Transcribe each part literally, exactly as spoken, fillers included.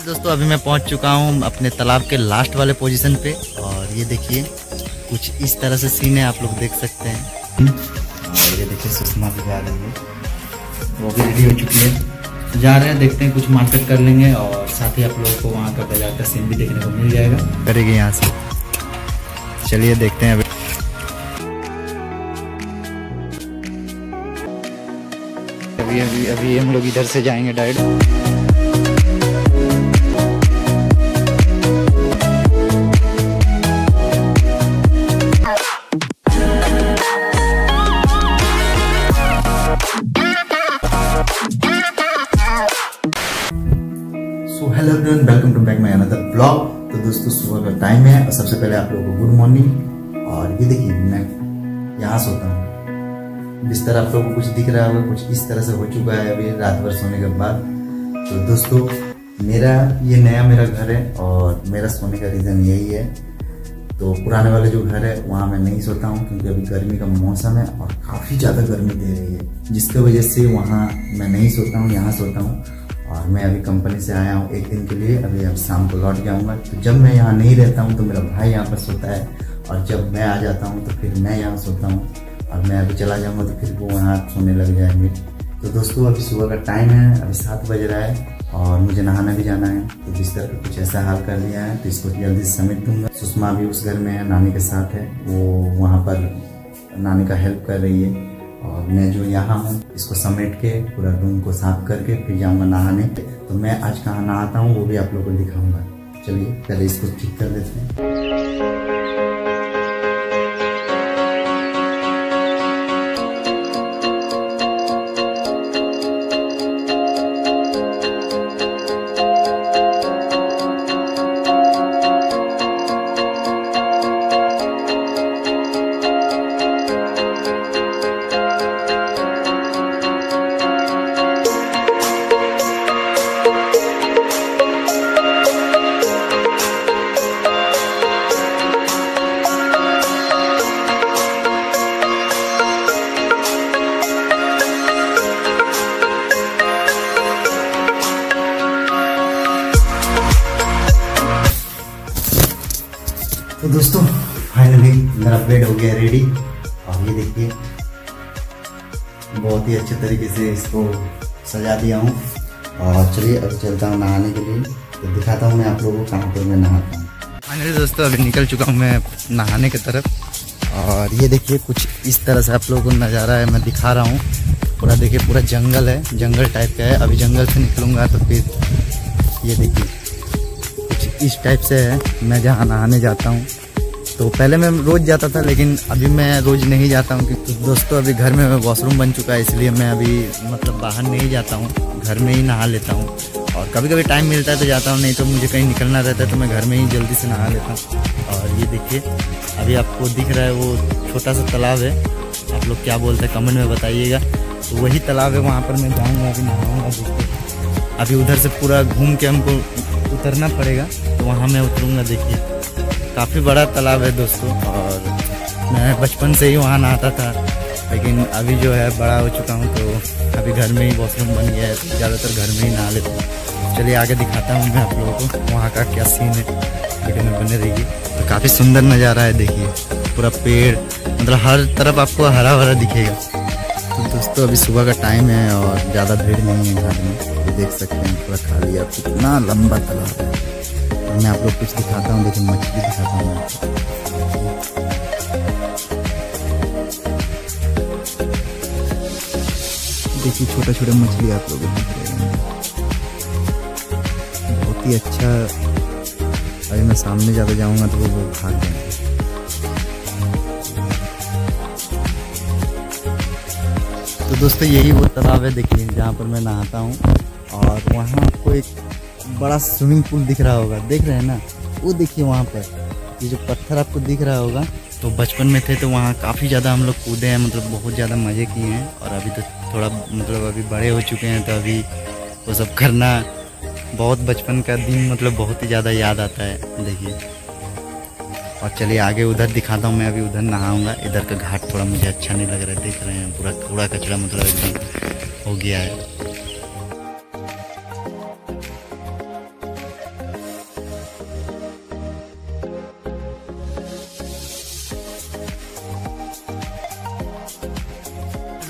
दोस्तों अभी मैं पहुंच चुका हूं अपने तालाब के लास्ट वाले पोजीशन पे और ये देखिए कुछ इस तरह से सीन है, आप लोग देख सकते हैं। और ये देखिए सुषमा भी जा रही है, वो भी रेडी हो चुकी है, जा रहे हैं। देखते हैं कुछ मार्केट कर लेंगे और साथ ही आप लोगों को वहाँ का बाजार का सीन भी देखने को मिल जाएगा। करेंगे यहाँ से, चलिए देखते हैं। अभी अभी अभी अभी हम लोग इधर से जाएंगे direct. Hello everyone, welcome to back my another blog. तो दोस्तों सुबह का टाइम है और सबसे पहले आप लोगों को गुड मॉर्निंग। और ये देखिए मैं यहाँ सोता हूँ, बिस्तर आप लोगों को कुछ दिख रहा होगा, कुछ इस तरह से हो चुका है अभी रात भर सोने के बाद। तो दोस्तों मेरा ये नया मेरा घर है और मेरा सोने का रीज़न यही है। तो पुराने वाले जो घर है वहाँ मैं नहीं सोता हूँ क्योंकि अभी गर्मी का मौसम है और काफ़ी ज़्यादा गर्मी दे रही है, जिसकी वजह से वहाँ मैं नहीं सोता हूँ, यहाँ सोता हूँ। और मैं अभी कंपनी से आया हूँ एक दिन के लिए, अभी अब शाम को लौट जाऊँगा। तो जब मैं यहाँ नहीं रहता हूँ तो मेरा भाई यहाँ पर सोता है और जब मैं आ जाता हूँ तो फिर मैं यहाँ सोता हूँ और मैं अभी चला जाऊँगा तो फिर वो वहाँ सोने लग जाएंगे। तो दोस्तों अभी सुबह का टाइम है, अभी सात बज रहा है और मुझे नहाना भी जाना है। तो बिस्तर का कुछ ऐसा हाल कर दिया है तो इसको जल्दी से समेट दूँगा। सुषमा भी उस घर में है, नानी के साथ है, वो वहाँ पर नानी का हेल्प कर रही है और मैं जो यहाँ हूँ इसको समेट के पूरा रूम को साफ करके फिर जाऊँगा नहाने। तो मैं आज कहाँ नहाता हूँ वो भी आप लोगों को दिखाऊंगा। चलिए पहले इसको ठीक कर देते हैं। तो दोस्तों फाइनली मेरा बेड हो गया रेडी और ये देखिए बहुत ही अच्छे तरीके से इसको सजा दिया हूँ। और चलिए अब चलता हूँ नहाने के लिए, तो दिखाता हूँ मैं आप लोगों को कहाँ पर मैं नहाता हूँ। फाइनली दोस्तों अभी निकल चुका हूँ मैं नहाने की तरफ और ये देखिए कुछ इस तरह से आप लोगों को नज़ारा है, मैं दिखा रहा हूँ। पूरा देखिए पूरा जंगल है, जंगल टाइप का है। अभी जंगल से निकलूँगा तो फिर ये देखिए इस टाइप से है मैं जहाँ नहाने जाता हूँ। तो पहले मैं रोज़ जाता था लेकिन अभी मैं रोज़ नहीं जाता हूँ क्योंकि दोस्तों अभी घर में वॉशरूम बन चुका है, इसलिए मैं अभी मतलब बाहर नहीं जाता हूँ, घर में ही नहा लेता हूँ। और कभी कभी टाइम मिलता है तो जाता हूँ, नहीं तो मुझे कहीं निकलना रहता है तो मैं घर में ही जल्दी से नहा लेता हूँ। और ये देखिए अभी आपको दिख रहा है वो छोटा सा तालाब है, आप लोग क्या बोलते हैं कमेंट में बताइएगा। तो वही तालाब है, वहाँ पर मैं जाऊँगा अभी नहाऊँगा। अभी उधर से पूरा घूम के हमको उतरना पड़ेगा तो वहाँ मैं उतरूँगा। देखिए काफ़ी बड़ा तालाब है दोस्तों और मैं बचपन से ही वहाँ नहाता था, लेकिन अभी जो है बड़ा हो चुका हूँ तो अभी घर में ही वॉशरूम बन गया है तो ज़्यादातर घर में ही नहा लेता हूँ। चलिए आगे दिखाता हूँ मैं आप लोगों को वहाँ का क्या सीन है, वीडियो में बने रहिए। तो काफ़ी सुंदर नज़ारा है, देखिए पूरा पेड़, मतलब हर तरफ आपको हरा भरा दिखेगा। तो दोस्तों अभी सुबह का टाइम है और ज़्यादा भीड़ नहीं है घाट में, तो देख सकते हैं पूरा खाली है, कितना लंबा तालाब है। मैं आप लोग कुछ दिखाता हूँ, देखिए मछली दिखाता हूँ आपको। देखिए छोटा छोटा मछली आप लोग दिख रहे हैं, बहुत ही अच्छा। अभी मैं सामने ज़्यादा जाऊँगा तो वो वो भाग जाएंगे। तो दोस्तों यही वो तालाब है देखिए जहाँ पर मैं नहाता हूँ और वहाँ आपको एक बड़ा स्विमिंग पूल दिख रहा होगा, देख रहे हैं ना, वो देखिए वहाँ पर ये जो पत्थर आपको दिख रहा होगा। तो बचपन में थे तो वहाँ काफ़ी ज़्यादा हम लोग कूदे हैं, मतलब बहुत ज़्यादा मज़े किए हैं। और अभी तो थोड़ा मतलब अभी बड़े हो चुके हैं तो अभी वो सब करना बहुत बचपन का दिन मतलब बहुत ही ज़्यादा याद आता है। देखिए और चलिए आगे उधर दिखाता हूँ, मैं अभी उधर नहाऊंगा। इधर का घाट थोड़ा मुझे अच्छा नहीं लग रहा है, देख रहे हैं पूरा कूड़ा कचरा मतलब एकदम हो गया है।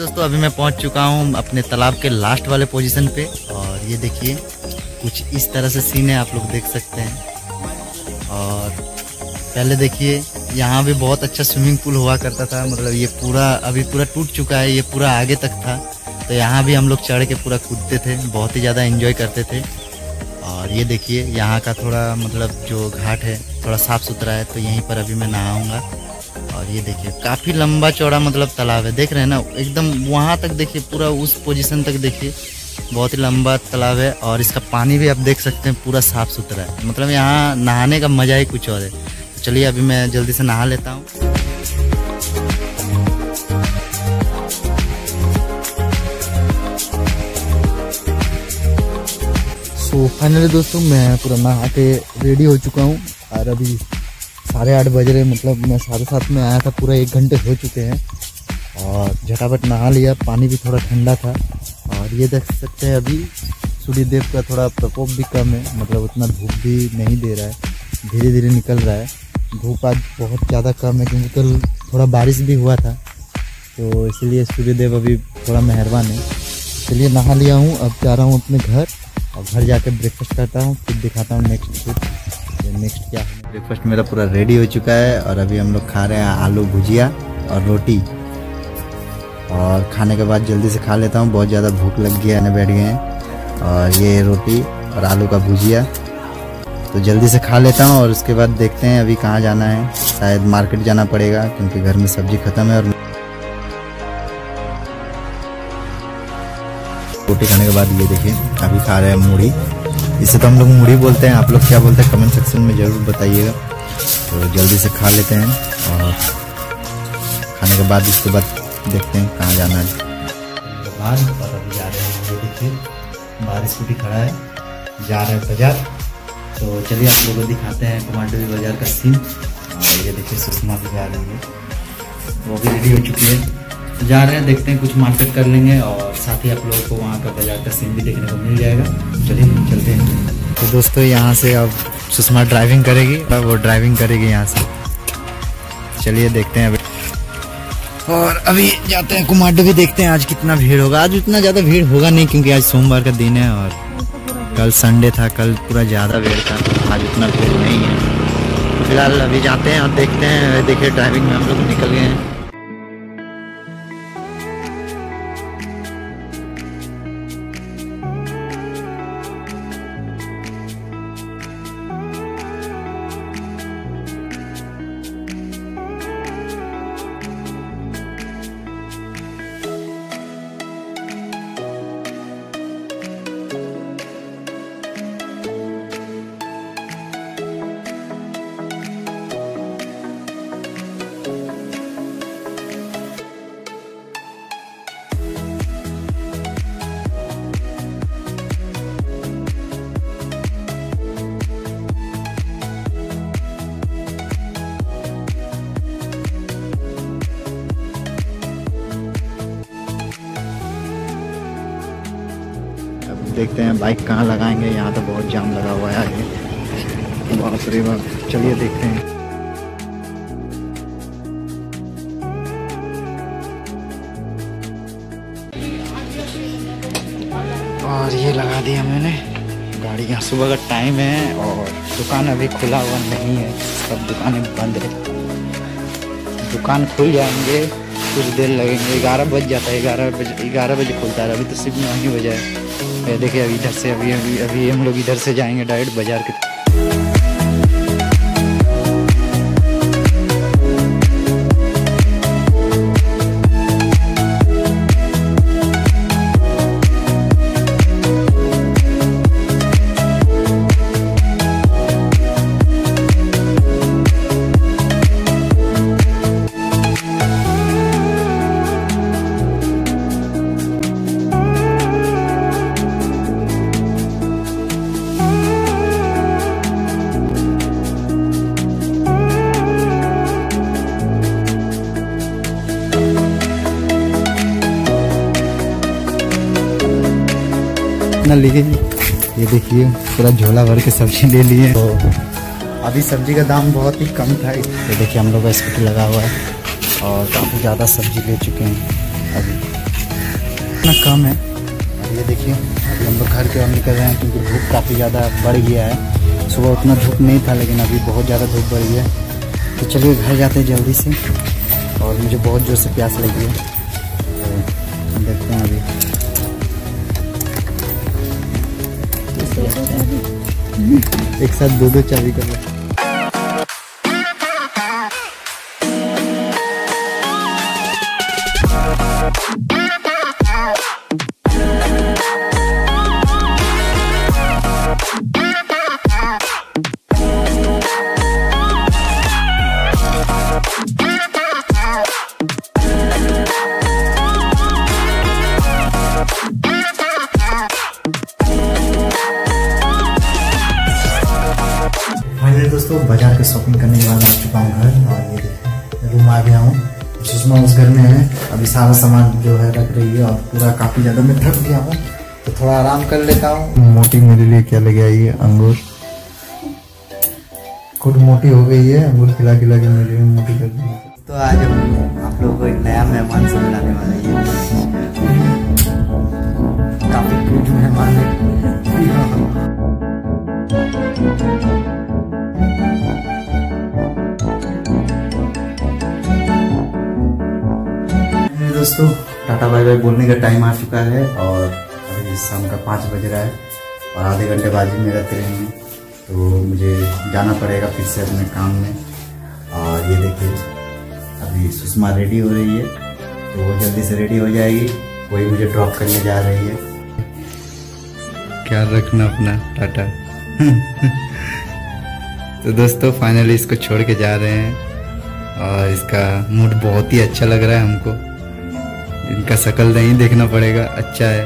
दोस्तों अभी मैं पहुंच चुका हूं अपने तालाब के लास्ट वाले पोजीशन पे और ये देखिए कुछ इस तरह से सीन है, आप लोग देख सकते हैं। और पहले देखिए यहाँ भी बहुत अच्छा स्विमिंग पूल हुआ करता था, मतलब ये पूरा अभी पूरा टूट चुका है, ये पूरा आगे तक था। तो यहाँ भी हम लोग चढ़ के पूरा कूदते थे, बहुत ही ज़्यादा एंजॉय करते थे। और ये देखिए यहाँ का थोड़ा मतलब जो घाट है थोड़ा साफ़ सुथरा है, तो यहीं पर अभी मैं नहाऊँगा। और ये देखिए काफ़ी लंबा चौड़ा मतलब तालाब है, देख रहे हैं ना, एकदम वहाँ तक देखिए, पूरा उस पोजीशन तक देखिए, बहुत ही लंबा तालाब है। और इसका पानी भी आप देख सकते हैं पूरा साफ़ सुथरा है, मतलब यहाँ नहाने का मज़ा ही कुछ और है। तो चलिए अभी मैं जल्दी से नहा लेता हूँ। सो फाइनली दोस्तों मैं पूरा नहा के रेडी हो चुका हूँ और अभी साढ़े आठ बज रहे, मतलब मैं साढ़े सात में आया था, पूरा एक घंटे हो चुके हैं। और झटापट नहा लिया, पानी भी थोड़ा ठंडा था। और ये देख सकते हैं अभी सूर्य देव का थोड़ा प्रकोप भी कम है, मतलब उतना धूप भी नहीं दे रहा है, धीरे धीरे निकल रहा है। धूप आज बहुत ज़्यादा कम है क्योंकि कल थोड़ा बारिश भी हुआ था, तो इसलिए सूर्य देव अभी थोड़ा मेहरबान है। चलिए नहा लिया हूँ, अब जा रहा हूँ अपने घर और घर जाके ब्रेकफास्ट करता हूँ, फिर दिखाता हूँ नेक्स्ट ट्रिप नेक्स्ट क्या है। ब्रेकफास्ट मेरा पूरा रेडी हो चुका है और अभी हम लोग खा रहे हैं आलू भुजिया और रोटी। और खाने के बाद जल्दी से खा लेता हूँ, बहुत ज़्यादा भूख लग गया है, बैठ गए हैं। और ये रोटी और आलू का भुजिया, तो जल्दी से खा लेता हूँ और उसके बाद देखते हैं अभी कहाँ जाना है। शायद मार्केट जाना पड़ेगा क्योंकि घर में सब्जी ख़त्म है। और रोटी खाने के बाद ये देखिए अभी खा रहे हैं मूढ़ी, इसे तो हम लोग मूढ़ी बोलते हैं, आप लोग क्या बोलते हैं कमेंट सेक्शन में ज़रूर बताइएगा। तो जल्दी से खा लेते हैं और खाने के बाद उसके बाद देखते हैं कहाँ जाना है। बाहर और अभी जा रहे हैं, ये देखिए बारिश भी खड़ा है, जा रहे हैं बाजार। तो चलिए आप लोगों को दिखाते हैं कुमारडुबी बाजार का सीन। और ये देखिए सुषमा भी जा रही है, वो भी रेडी हो चुकी है, तो जा रहे हैं, देखते हैं कुछ मार्केट कर लेंगे और साथ ही आप लोगों को वहाँ का बाजार का सीन भी देखने को मिल जाएगा। चलिए चलते हैं। तो दोस्तों यहाँ से अब सुषमा ड्राइविंग करेगी, वो ड्राइविंग करेगी यहाँ से, चलिए देखते हैं अभी। और अभी जाते हैं कुमारडुबी, देखते हैं आज कितना भीड़ होगा। आज उतना ज़्यादा भीड़ होगा नहीं क्योंकि आज सोमवार का दिन है और कल संडे था, कल पूरा ज़्यादा भीड़ था, आज उतना भीड़ नहीं है। फिलहाल अभी जाते हैं और देखते हैं। देखिए ड्राइविंग में हम लोग निकल गए हैं। देखते हैं बाइक कहाँ लगाएंगे, यहाँ तो बहुत जाम लगा हुआ है आगे, बाप रे बाप। चलिए देखते हैं। और ये लगा दिया मैंने गाड़ी, यहाँ सुबह का टाइम है और दुकान अभी खुला हुआ नहीं है, सब दुकानें बंद है। दुकान खुल जाएंगे, कुछ देर लगेंगे, ग्यारह बज जाता है, ग्यारह बजे ग्यारह बजे खुलता है, अभी तो सिर्फ नौ ही बजा है। देखिए अभी इधर से अभी अभी अभी हम लोग इधर से जाएंगे डायरेक्ट बाजार के। लिए ये देखिए पूरा झोला भर के सब्जी ले लिए। तो अभी सब्जी का दाम बहुत ही कम था, ये देखिए हम लोग का स्कूटी लगा हुआ है और काफ़ी ज़्यादा सब्जी ले चुके हैं। अभी इतना कम है। और ये देखिए अभी हम लोग घर की ओर निकल रहे हैं क्योंकि धूप काफ़ी ज़्यादा बढ़ गया है। सुबह उतना धूप नहीं था लेकिन अभी बहुत ज़्यादा धूप बढ़ गया है। तो चलिए घर जाते हैं जल्दी से, और मुझे बहुत जोर से प्यास लगी है तो देखते हैं अभी। एक साथ दो दो चाबी कर लो। दोस्तों बाजार के शॉपिंग करने के बाद आ चुका हूँ घर, और ये रूम आ गया हूँ। सुषमा उस घर में है, अभी सारा सामान जो है रख रही है, और पूरा काफी ज्यादा मैं थक गया हूँ तो थोड़ा आराम कर लेता हूँ। मोटी मेरे लिए क्या लेके आई है? अंगूर। खुद मोटी हो गई है, अंगूर खिला खिला के मेरे लिए मोटी कर दी। तो आज हम आप लोगों को एक नया मेहमान से मिलाने वाले हैं। काफी क्यूट मेहमान है। दोस्तों टाटा बाय बाय बोलने का टाइम आ चुका है, और अभी शाम का पाँच बज रहा है और आधे घंटे बाद ही मेरा ट्रेन है, तो मुझे जाना पड़ेगा फिर से अपने काम में। और ये देखिए अभी सुषमा रेडी हो रही है, तो वो जल्दी से रेडी हो जाएगी, वही मुझे ड्रॉप करने जा रही है। क्या रखना अपना टाटा। तो दोस्तों फाइनली इसको छोड़ के जा रहे हैं, और इसका मूड बहुत ही अच्छा लग रहा है हमको। इनका शक्ल नहीं देखना पड़ेगा, अच्छा है।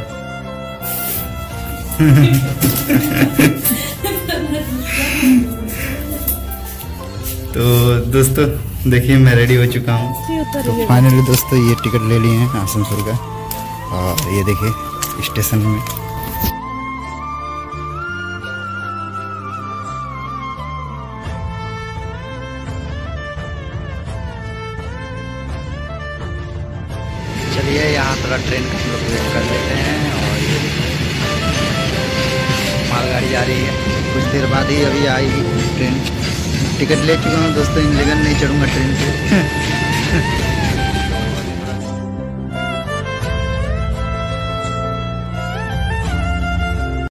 तो दोस्तों देखिए मैं रेडी हो चुका हूँ। तो फाइनली दोस्तों ये टिकट ले लिए हैं आसनसोल का, और ये देखिए स्टेशन में। चलिए यहाँ थोड़ा ट्रेन का हम लोग वेट कर लेते हैं, और ये मालगाड़ी जा रही है, कुछ देर बाद ही अभी आएगी ट्रेन। टिकट ले चुका हूँ दोस्तों, इन लेकिन नहीं चढ़ूँगा ट्रेन पे।